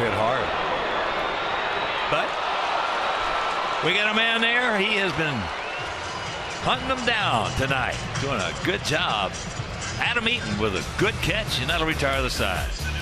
hit hard. But we got a man there. He has been hunting them down tonight. Doing a good job. Adam Eaton with a good catch, and that'll retire the side.